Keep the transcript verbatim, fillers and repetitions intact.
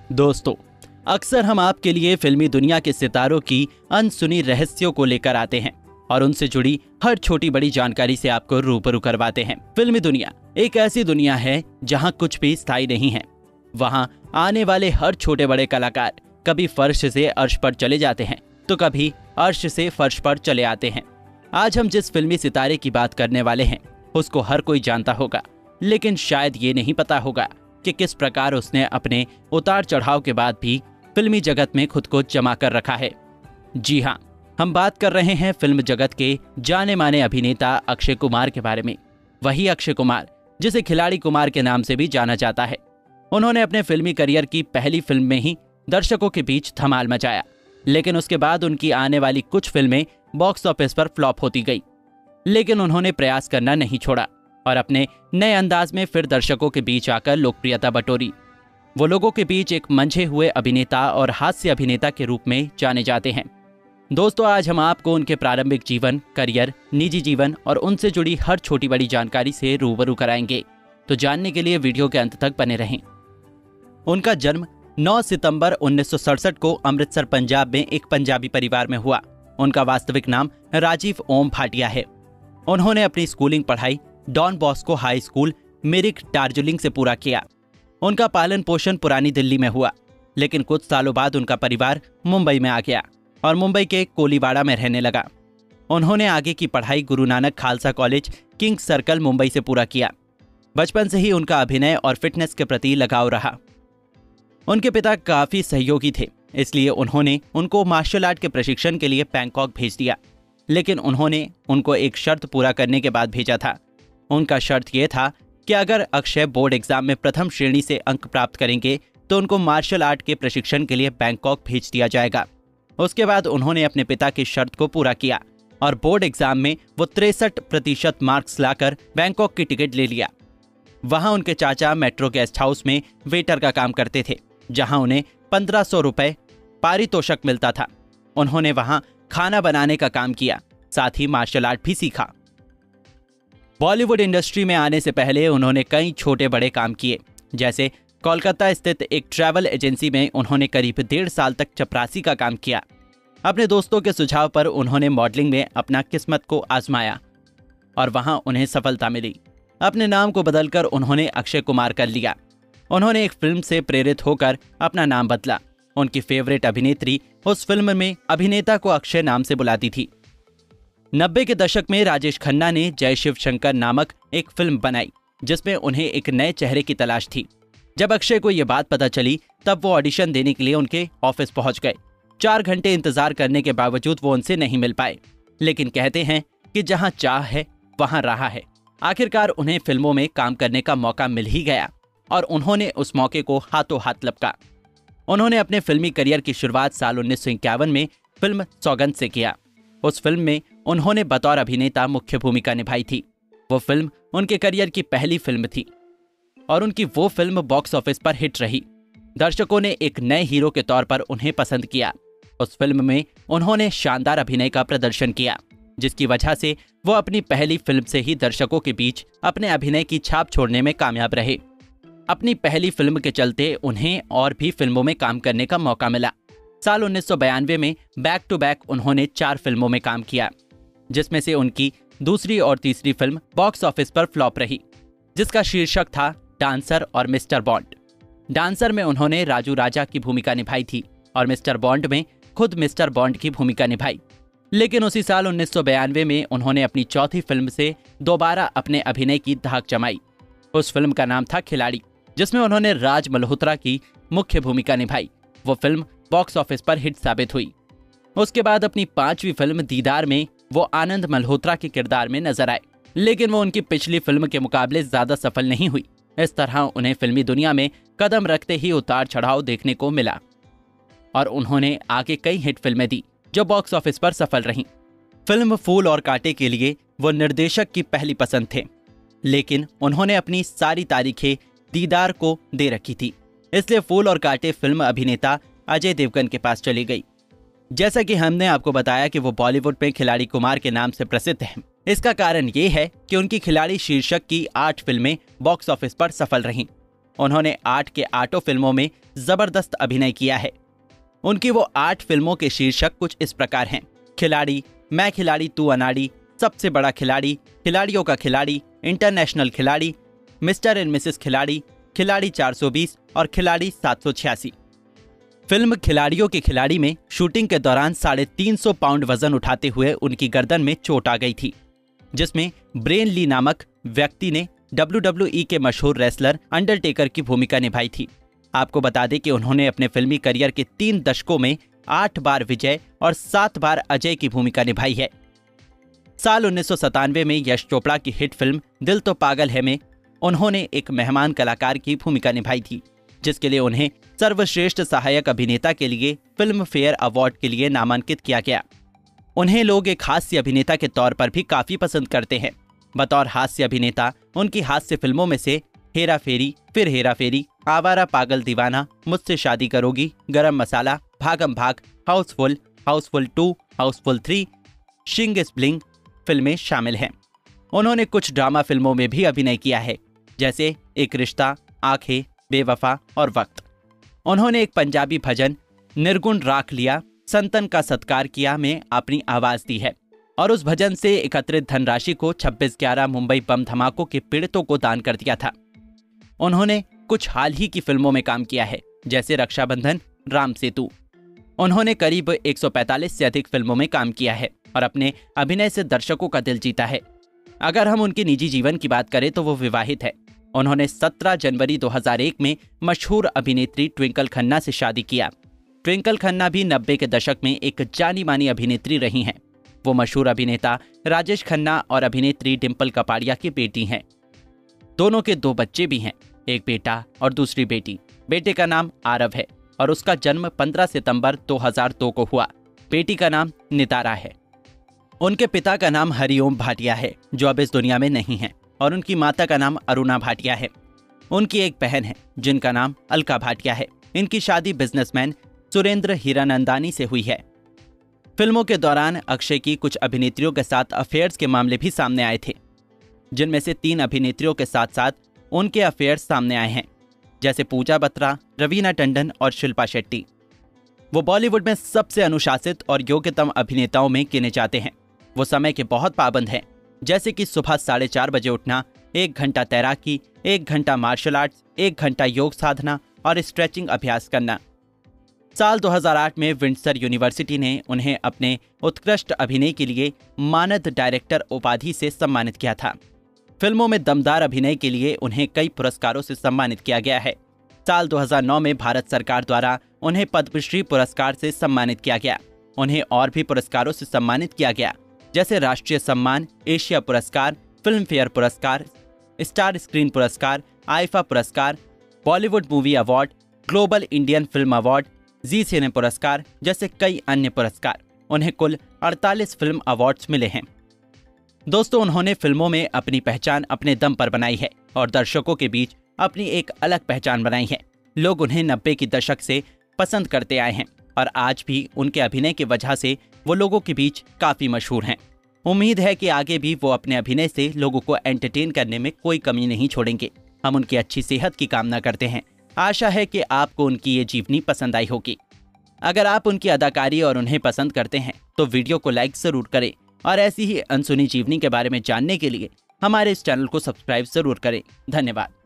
दोस्तों, अक्सर हम आपके लिए फिल्मी दुनिया के सितारों की अनसुनी रहस्यों को लेकर आते हैं और उनसे जुड़ी हर छोटी बड़ी जानकारी से आपको रूबरू करवाते हैं। फिल्मी दुनिया एक ऐसी दुनिया है जहां कुछ भी स्थायी नहीं है। वहां आने वाले हर छोटे बड़े कलाकार कभी फर्श से अर्श पर चले जाते हैं तो कभी अर्श से फर्श पर चले आते हैं। आज हम जिस फिल्मी सितारे की बात करने वाले हैं उसको हर कोई जानता होगा, लेकिन शायद ये नहीं पता होगा कि किस प्रकार उसने अपने उतार चढ़ाव के बाद भी फिल्मी जगत में खुद को जमा कर रखा है। जी हाँ, हम बात कर रहे हैं फिल्म जगत के जाने माने अभिनेता अक्षय कुमार के बारे में। वही अक्षय कुमार जिसे खिलाड़ी कुमार के नाम से भी जाना जाता है। उन्होंने अपने फिल्मी करियर की पहली फिल्म में ही दर्शकों के बीच धमाल मचाया, लेकिन उसके बाद उनकी आने वाली कुछ फिल्में बॉक्स ऑफिस पर फ्लॉप होती गई। लेकिन उन्होंने प्रयास करना नहीं छोड़ा और अपने नए अंदाज में फिर दर्शकों के बीच आकर लोकप्रियता बटोरी। वो लोगों के बीच एक मंझे हुए अभिनेता और हास्य अभिनेता के रूप में जाने जाते हैं। दोस्तों, आज हम आपको उनके प्रारंभिक जीवन, करियर, निजी जीवन और उनसे जुड़ी हर छोटी बड़ी जानकारी से रूबरू कराएंगे। तो जानने के लिए वीडियो के अंत तक बने रहें। उनका जन्म नौ सितंबर उन्नीस सौ सड़सठ को अमृतसर, पंजाब में एक पंजाबी परिवार में हुआ। उनका वास्तविक नाम राजीव ओम भाटिया है। उन्होंने अपनी स्कूलिंग पढ़ाई Don Bosco high school, Mirik, Darjeeling से पूरा किया। उनका पालन पोषण पुरानी दिल्ली में हुआ, लेकिन कुछ सालों बाद उनका परिवार मुंबई में आ गया और मुंबई के कोलीवाड़ा में रहने लगा। उन्होंने आगे की पढ़ाई Guru Nanak Khalsa college, King Circle, Mumbai से पूरा किया। बचपन से ही उनका अभिनय और फिटनेस के प्रति लगाव रहा। उनके पिता काफी सहयोगी थे, इसलिए उन्होंने उनको मार्शल आर्ट के प्रशिक्षण के लिए बैंकॉक भेज दिया। लेकिन उन्होंने उनको एक शर्त पूरा करने के बाद भेजा था। उनका शर्त यह था कि अगर अक्षय बोर्ड एग्जाम में प्रथम श्रेणी से अंक प्राप्त करेंगे तो उनको मार्शल आर्ट के प्रशिक्षण के लिए बैंकॉक भेज दिया जाएगा। उसके बाद उन्होंने अपने पिता की शर्त को पूरा किया और बोर्ड एग्जाम में वो तिरसठ प्रतिशत मार्क्स लाकर बैंकॉक की टिकट ले लिया। वहां उनके चाचा मेट्रो गेस्ट हाउस में वेटर का काम करते थे, जहां उन्हें पंद्रह सौ रुपए पारितोषिक मिलता था। उन्होंने वहां खाना बनाने का काम किया, साथ ही मार्शल आर्ट भी सीखा। बॉलीवुड इंडस्ट्री में आने से पहले उन्होंने कई छोटे बड़े काम किए, जैसे कोलकाता स्थित एक ट्रैवल एजेंसी में उन्होंने करीब डेढ़ साल तक चपरासी का काम किया। अपने दोस्तों के सुझाव पर उन्होंने मॉडलिंग में अपना किस्मत को आजमाया और वहां उन्हें सफलता मिली। अपने नाम को बदलकर उन्होंने अक्षय कुमार कर लिया। उन्होंने एक फिल्म से प्रेरित होकर अपना नाम बदला। उनकी फेवरेट अभिनेत्री उस फिल्म में अभिनेता को अक्षय नाम से बुलाती थी। नब्बे के दशक में राजेश खन्ना ने जय शिव शंकर नामक एक फिल्म बनाई, जिसमें उन्हें एक नए चेहरे की तलाश थी। जब अक्षय को यह बात पता चली तब वो ऑडिशन देने के लिए उनके ऑफिस पहुंच गए। चार घंटे इंतजार करने के बावजूद वो उनसे नहीं मिल पाए, लेकिन कहते हैं कि जहां चाह है वहां राह है। आखिरकार उन्हें फिल्मों में काम करने का मौका मिल ही गया और उन्होंने उस मौके को हाथों हाथ लपका। उन्होंने अपने फिल्मी करियर की शुरुआत साल उन्नीस सौ इक्यावन में फिल्म सौगंध से किया। उस फिल्म में उन्होंने बतौर अभिनेता मुख्य भूमिका निभाई थी। वो फिल्म उनके करियर की पहली फिल्म थी और उनकी वो फिल्म बॉक्स ऑफिस पर हिट रही। दर्शकों ने एक नए हीरो के तौर पर उन्हें पसंद किया। उस फिल्म में उन्होंने शानदार अभिनय का प्रदर्शन किया, जिसकी वजह से वो अपनी पहली फिल्म से ही दर्शकों के बीच अपने अभिनय की छाप छोड़ने में कामयाब रहे। अपनी पहली फिल्म के चलते उन्हें और भी फिल्मों में काम करने का मौका मिला। साल उन्नीस सौ बयानवे में बैक टू बैक उन्होंने चार फिल्मों में काम किया, जिसमें से उनकी दूसरी और तीसरी फिल्म बॉक्स ऑफिस पर फ्लॉप रही, जिसका शीर्षक था डांसर और मिस्टर बॉन्ड। डांसर में उन्होंने राजू राजा की भूमिका निभाई थी और मिस्टर बॉन्ड में खुद मिस्टर बॉन्ड की भूमिका निभाई। लेकिन उसी साल उन्नीस सौ बयानवे में उन्होंने अपनी चौथी फिल्म से दोबारा अपने अभिनय की धाक जमाई। उस फिल्म का नाम था खिलाड़ी, जिसमें उन्होंने राज मल्होत्रा की मुख्य भूमिका निभाई। वो फिल्म बॉक्स ऑफिस पर हिट साबित हुई। उसके बाद अपनी पांचवी फिल्म दीदार में वो आनंद मल्होत्रा के किरदार में नजर आए, लेकिन वो उनकी पिछली फिल्म के मुकाबले ज्यादा सफल नहीं हुई। इस तरह उन्हें फिल्मी दुनिया में कदम रखते ही उतार चढ़ाव देखने को मिला और उन्होंने आगे कई हिट फिल्में दी जो बॉक्स ऑफिस पर सफल रहीं। फिल्म फूल और कांटे के लिए वो निर्देशक की पहली पसंद थे, लेकिन उन्होंने अपनी सारी तारीखें दीदार को दे रखी थी, इसलिए फूल और कांटे फिल्म अभिनेता अजय देवगन के पास चली गई। जैसा कि हमने आपको बताया कि वो बॉलीवुड में खिलाड़ी कुमार के नाम से प्रसिद्ध हैं। इसका कारण ये है कि उनकी खिलाड़ी शीर्षक की आठ फिल्में बॉक्स ऑफिस पर सफल रहीं। उन्होंने आठ के आठों फिल्मों में जबरदस्त अभिनय किया है। उनकी वो आठ फिल्मों के शीर्षक कुछ इस प्रकार हैं: खिलाड़ी, मैं खिलाड़ी तू अनाड़ी, सबसे बड़ा खिलाड़ी, खिलाड़ियों का खिलाड़ी, इंटरनेशनल खिलाड़ी, मिस्टर एंड मिसेस खिलाड़ी, खिलाड़ी चार सौ बीस और खिलाड़ी सात सौ छियासी। फिल्म खिलाड़ियों के खिलाड़ी में शूटिंग के दौरान साढ़े तीन सौ पाउंड वजन उठाते हुए उनकी गर्दन में चोट आ गई थी, जिसमें ब्रेन ली नामक व्यक्ति ने डब्ल्यू डब्ल्यू ई के मशहूर रेसलर अंडरटेकर की भूमिका निभाई थी। आपको बता दें कि उन्होंने अपने फिल्मी करियर के तीन दशकों में आठ बार विजय और सात बार अजय की भूमिका निभाई है। साल उन्नीस सौ सतानवे में यश चोपड़ा की हिट फिल्म दिल तो पागल है में उन्होंने एक मेहमान कलाकार की भूमिका निभाई थी, जिसके लिए उन्हें सर्वश्रेष्ठ सहायक अभिनेता के लिए फिल्म फेयर अवार्ड के लिए नामांकित किया गया। उन्हें लोग एक हास्य अभिनेता के तौर पर भी काफी पसंद करते हैं। बतौर हास्य अभिनेता उनकी हास्य फिल्मों में से हेरा फेरी, फिर हेरा फेरी, आवारा पागल दीवाना, मुझसे शादी करोगी, गरम Masala, Bhagam Bhag, housefull, housefull two, housefull three, Singh is bling फिल्में शामिल हैं। उन्होंने कुछ ड्रामा फिल्मों में भी अभिनय किया है, जैसे एक रिश्ता, आंखें, बेवफा और वक्त। उन्होंने एक पंजाबी भजन निर्गुण राख लिया, संतन का सत्कार किया में अपनी आवाज दी है और उस भजन से एकत्रित धनराशि को छब्बीस ग्यारह मुंबई बम धमाकों के पीड़ितों को दान कर दिया था। उन्होंने कुछ हाल ही की फिल्मों में काम किया है, जैसे रक्षाबंधन, राम सेतु। उन्होंने करीब एक सौ पैंतालीस से अधिक फिल्मों में काम किया है और अपने अभिनय से दर्शकों का दिल जीता है। अगर हम उनके निजी जीवन की बात करें तो वो विवाहित है। उन्होंने सत्रह जनवरी दो हज़ार एक में मशहूर अभिनेत्री ट्विंकल खन्ना से शादी किया। ट्विंकल खन्ना भी नब्बे के दशक में एक जानी मानी अभिनेत्री रही हैं। वो मशहूर अभिनेता राजेश खन्ना और अभिनेत्री डिम्पल कपाड़िया की बेटी हैं। दोनों के दो बच्चे भी हैं, एक बेटा और दूसरी बेटी। बेटे का नाम आरव है और उसका जन्म पंद्रह सितंबर दो हज़ार दो को हुआ। बेटी का नाम नितारा है। उनके पिता का नाम हरिओम भाटिया है, जो अब इस दुनिया में नहीं है, और उनकी माता का नाम अरुणा भाटिया है। उनकी एक बहन है जिनका नाम अलका भाटिया है। इनकी शादी बिजनेसमैन सुरेंद्र हीरानंदानी से हुई है। फिल्मों के दौरान अक्षय की कुछ अभिनेत्रियों के साथ अफेयर्स के मामले भी सामने आए थे, जिनमें से तीन अभिनेत्रियों के साथ साथ उनके अफेयर्स सामने आए हैं, जैसे पूजा बत्रा, रवीना टंडन और शिल्पा शेट्टी। वो बॉलीवुड में सबसे अनुशासित और योग्यतम अभिनेताओं में गिने जाते हैं। वो समय के बहुत पाबंद हैं, जैसे कि सुबह साढ़े चार बजे उठना, एक घंटा तैराकी, एक घंटा मार्शल आर्ट्स, एक घंटा योग साधना और स्ट्रेचिंग अभ्यास करना। साल दो हज़ार आठ में विंडसर यूनिवर्सिटी ने उन्हें अपने उत्कृष्ट अभिनय के लिए मानद डायरेक्टर उपाधि से सम्मानित किया था। फिल्मों में दमदार अभिनय के लिए उन्हें कई पुरस्कारों से सम्मानित किया गया है। साल दो हज़ार नौ में भारत सरकार द्वारा उन्हें पद्मश्री पुरस्कार से सम्मानित किया गया। उन्हें और भी पुरस्कारों से सम्मानित किया गया, जैसे राष्ट्रीय सम्मान, एशिया पुरस्कार, फिल्म फेयर पुरस्कार, स्टार स्क्रीन पुरस्कार, आईफा पुरस्कार, Bollywood movie award, global Indian film award, Zee cine पुरस्कार जैसे कई अन्य पुरस्कार। उन्हें कुल अड़तालीस फिल्म अवार्ड्स मिले हैं। दोस्तों, उन्होंने फिल्मों में अपनी पहचान अपने दम पर बनाई है और दर्शकों के बीच अपनी एक अलग पहचान बनाई है। लोग उन्हें नब्बे की दशक से पसंद करते आए हैं और आज भी उनके अभिनय की वजह से वो लोगों के बीच काफी मशहूर हैं। उम्मीद है कि आगे भी वो अपने अभिनय से लोगों को एंटरटेन करने में कोई कमी नहीं छोड़ेंगे। हम उनकी अच्छी सेहत की कामना करते हैं। आशा है कि आपको उनकी ये जीवनी पसंद आई होगी। अगर आप उनकी अदाकारी और उन्हें पसंद करते हैं तो वीडियो को लाइक जरूर करें और ऐसी ही अनसुनी जीवनी के बारे में जानने के लिए हमारे इस चैनल को सब्सक्राइब जरूर करें। धन्यवाद।